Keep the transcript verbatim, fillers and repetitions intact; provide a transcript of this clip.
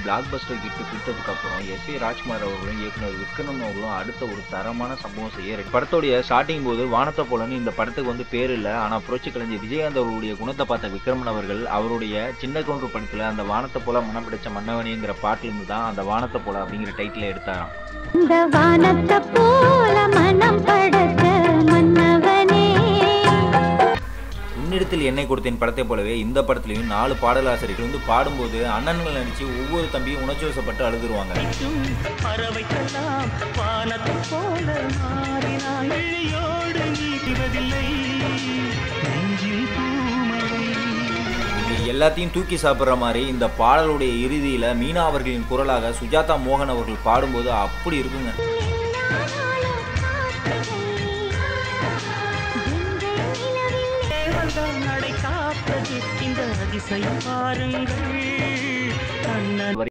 Black Bastar hit கொடுத்ததுக்கு அப்புறம் S A Rajkumar அவர்களும் இயக்குனர் விக்ரம் அவர்களும் அடுத்த ஒரு தரமான சம்பவம் செய்ய படத்தோடைய ஸ்டார்டிங் போது வானத்தை போலன்னு இந்த படத்துக்கு வந்து பேர் இல்லை. ஆனால் புரட்சி கலைஞர் விஜயகாந்த் அவர்களுடைய குணத்தை பார்த்த விக்ரமன் அவர்கள் அவருடைய சின்ன கவுண்டர் படத்தில் அந்த வானத்தை போல மனம் பிடிச்ச மன்னவனிங்கிற பாட்டிலிருந்து தான் அந்த வானத்தை போல அப்படிங்கிற டைட்டில் எடுத்தாராம். இந்த வானத்தை போல மனம் படைச்ச மன்னவனே. உன்னிடத்தில் என்னை கொடுத்தேன் படத்தை போலவே இந்த படத்துலையும் நாலு பாடலாசிரியர்கள் வந்து பாடும்போது அண்ணன்கள் நடிச்சு ஒவ்வொரு தம்பியும் உணர்ச்சி வசப்பட்டு அழுதுருவாங்க. எல்லாத்தையும் தூக்கி சாப்பிட்ற மாதிரி இந்த பாடலுடைய இறுதியில மீனா அவர்களின் குரலாக சுஜாதா மோகன் அவர்கள் பாடும்போது அப்படி இருக்குங்க. நடை காப்பது இந்த அதிசயம் பாருங்கள்.